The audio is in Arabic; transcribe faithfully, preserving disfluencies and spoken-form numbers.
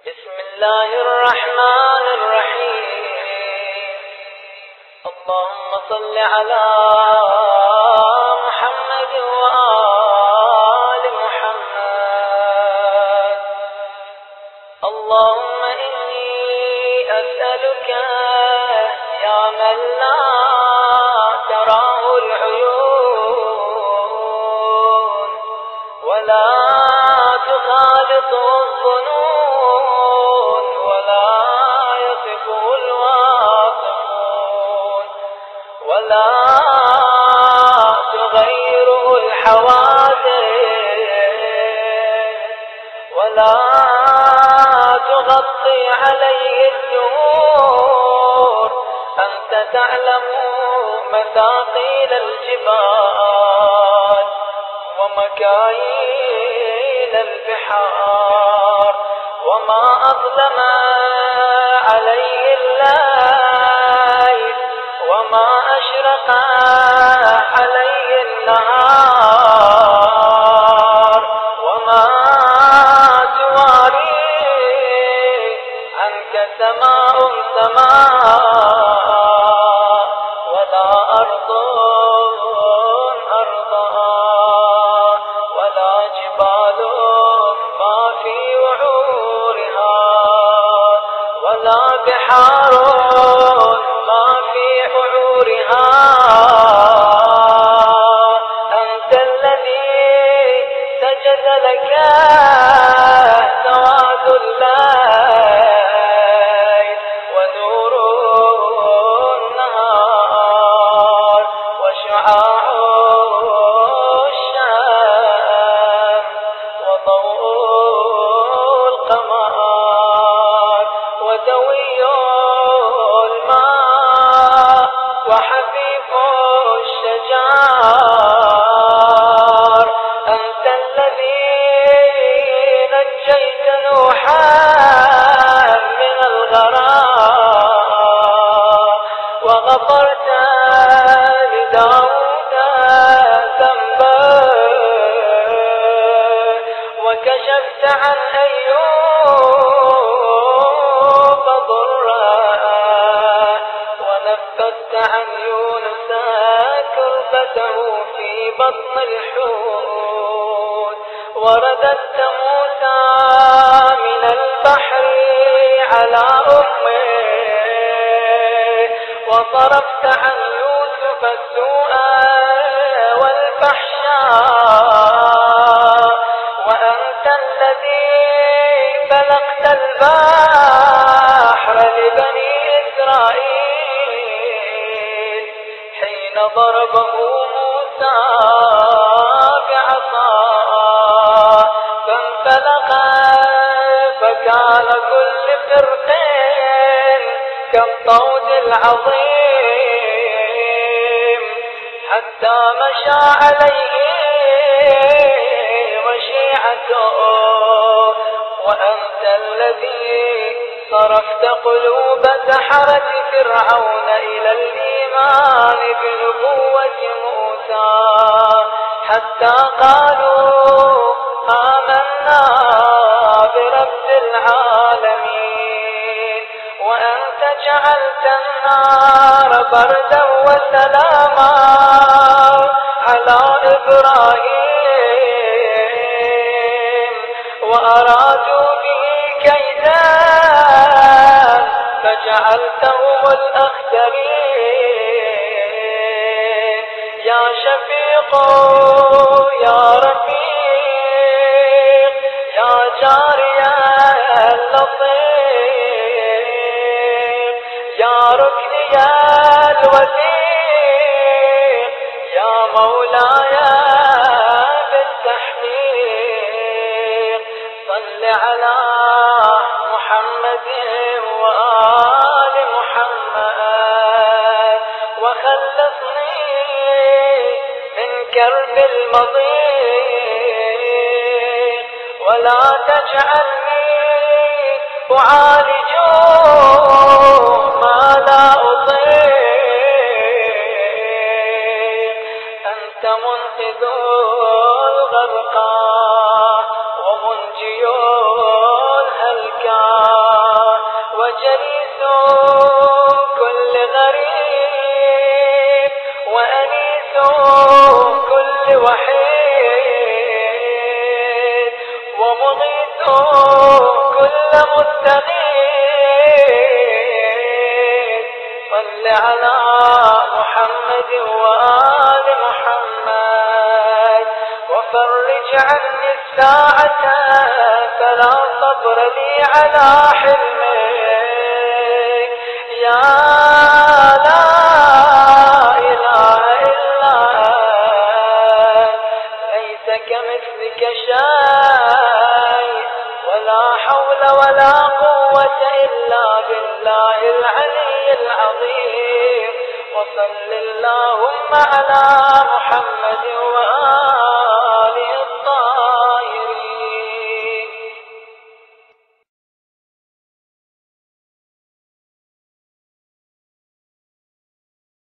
بسم الله الرحمن الرحيم. اللهم صل على محمد وآل محمد. اللهم إني أسألك يا من لا تراه العيون ولا تخالطه الظنون ولا يصفه الواصفون ولا تغيره الحوادث ولا تغطي عليه الدهور. أنت تعلم مثاقيل الجبال ومكاييل البحار وما أظلم عليه الليل وما أشرق عليه النهار وما تواري عنك سماء سماء ولا أرض أرضا ولا جبال ما في وعورها ولا بحار ما في حجورها. أنت الذي سجد لك سواد الليل ونور النهار وشعاع الشمس وضوء القمر ودوي الماء وحفيف الشجار. أنت الذي نجيت نوحا من الغرام وغفرت لداود ذنبه وكشفت عن أيوب ضره ونفذت عن يونس كربته في بطن الحوت ورددت موسى من البحر على أمه وصرفت عن يوسف السوء والفحشاء. وأنت الذي بلغت البحر لبني إسرائيل حين ضربه موسى بعصاه فانفلق فكان كل فرق كالطود العظيم حتى مشى عليه مشيعته. وأنت الذي صرفت قلوب سحرة فرعون إلى الإيمان بنبوة موسى حتى قالوا آمنا برب العالمين. وأنت جعلت النار بردا وسلاما على إبراهيم وأرادوا به كيدا فجعلتهم الأخسرين. يا شفيق يا رفيق يا جاري اللطيف يا ركني الوثيق يا مولاي بالتحقيق. صل على محمد وآل محمد وخلصني من كرب المضيق ولا تجعلني أعالج ما لا أطيق. أنت منقذ الغرقى ومنجي الهلكى تغيث صل على محمد وآل محمد وفرج عني الساعة فلا صبر لي على حلمك يا لا إله إلا أنت ليس كمثلك شيء ولا حول ولا قوة إلا بالله العلي العظيم وصل اللهم على محمد وآله